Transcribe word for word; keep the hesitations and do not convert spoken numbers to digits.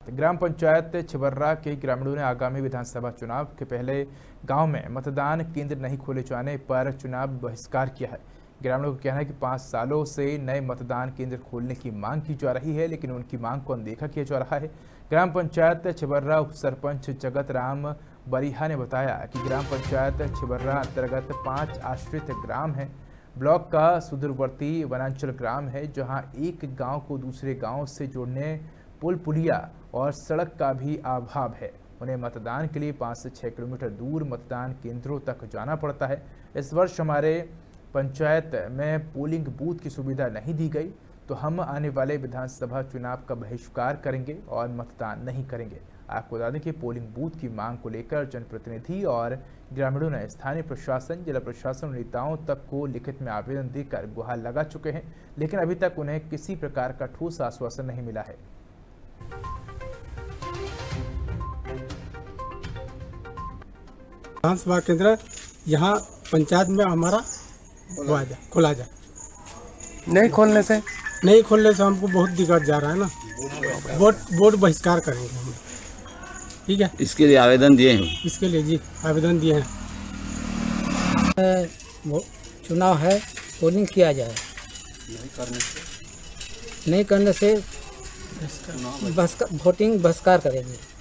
ग्राम पंचायत छिबर्रा के ग्रामीणों ने आगामी विधानसभा चुनाव के पहले गांव में मतदान केंद्र नहीं खोले जाने पर चुनाव बहिष्कार किया है। ग्रामीणों का कहना है कि पाँच सालों से नए मतदान केंद्र खोलने की मांग की जा रही है, लेकिन उनकी मांग को अनदेखा किया जा रहा है। ग्राम पंचायत छिबर्रा उप सरपंच जगत राम बरिहा ने बताया कि ग्राम पंचायत छिबर्रा अंतर्गत पाँच आश्रित ग्राम हैं। ब्लॉक का सुदूरवर्ती वनांचल ग्राम है, जहां एक गांव को दूसरे गांव से जोड़ने पुल पुलिया और सड़क का भी अभाव है। उन्हें मतदान के लिए पाँच से छः किलोमीटर दूर मतदान केंद्रों तक जाना पड़ता है। इस वर्ष हमारे पंचायत में पोलिंग बूथ की सुविधा नहीं दी गई, तो हम आने वाले विधानसभा चुनाव का बहिष्कार करेंगे और मतदान नहीं करेंगे। आपको बता दें कि पोलिंग बूथ की मांग को लेकर जनप्रतिनिधि और ग्रामीणों ने स्थानीय प्रशासन, जिला प्रशासन और नेताओं तक को लिखित में आवेदन देकर गुहार लगा चुके हैं, लेकिन अभी तक उन्हें किसी प्रकार का ठोस आश्वासन नहीं मिला है। विधानसभा केंद्र यहाँ पंचायत में हमारा खोला जा खोला जा नहीं खोलने से नहीं खोलने से हमको बहुत दिक्कत जा रहा है ना। वोट वोट बहिष्कार करेंगे हम, ठीक है। इसके लिए आवेदन दिए हैं इसके लिए जी आवेदन दिए हैं। वो चुनाव है, पोलिंग किया जाए। नहीं करने से नहीं करने से बस वोटिंग बहिष्कार करेंगे।